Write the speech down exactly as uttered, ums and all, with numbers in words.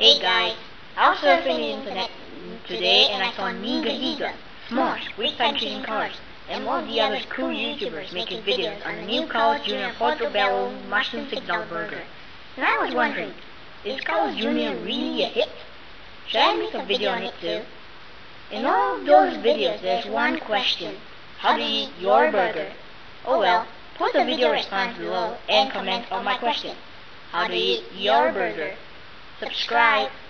Hey guys, I was surfing the internet today and I saw Niga Higa, Smosh, Quick Time Trading Cards, and all the other cool YouTubers making videos on the new Carl's Junior Portobello Mushroom Signal Burger. And I was wondering, is Carl's Junior really a hit? Should I make a video on it too? In all those videos there's one question: how do you eat your burger? Oh well, put the video response below and comment on my question. How do you eat your burger? Subscribe.